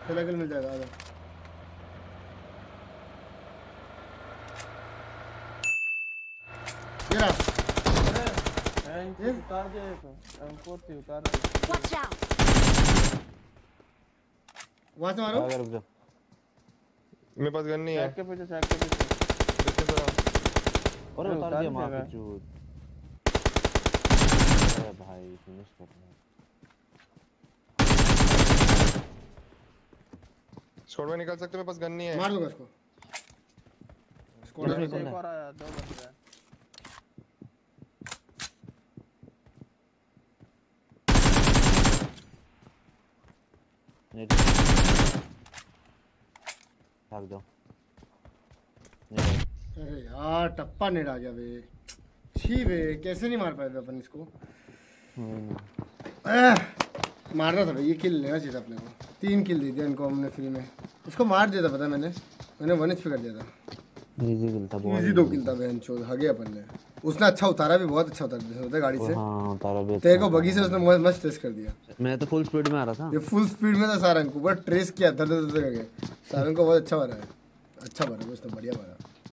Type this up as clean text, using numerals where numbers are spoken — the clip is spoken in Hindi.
चला किल मिल जाएगा। आजा ये रहा। अरे उतार दे तो हमको थी उतार दे। Watch out! वहां से मारो। अगर रुक जा। मेरे पास गन नहीं है। चेक के पीछे चेक के पीछे। देख तो रहा और अरे उतार उतार दिया मां दिया की चूत। अरे भाई फिनिश करना। स्क्वाड में निकल सकते, मेरे पास गन नहीं है। मार दूंगा इसको। स्क्वाड इसमें में कौन एक है? और आया, दो बंदे हैं। नेट भाग जाओ। अरे यार टप्पा नेट आ गया बे। छी बे, कैसे नहीं मार पाए थे अपन इसको। मारना था भाई, ये किल लेना चाहिए था अपने को। 3 किल दे दिया इनको हमने फ्री में। इसको मार दिया था, पता मैंने 1 HP कर दिया था। इजी किल था बहुत। इजी 2 किल था बहन चोद, हगे अपन ने। उसने अच्छा उतारा भी, बहुत अच्छा उतारा गाड़ी से। हाँ उतारा भी। तेरे को बगी से उसने मस्त टेस्ट कर दिया। मैं तो फुल स्पीड में आ रहा था। ये फुल स्पीड में था सारंग को, बट ट्रेस किया धर धर धर करके। सारंग को बहुत अच्छा मारा है, अच्छा मारा उसने, बढ़िया मारा।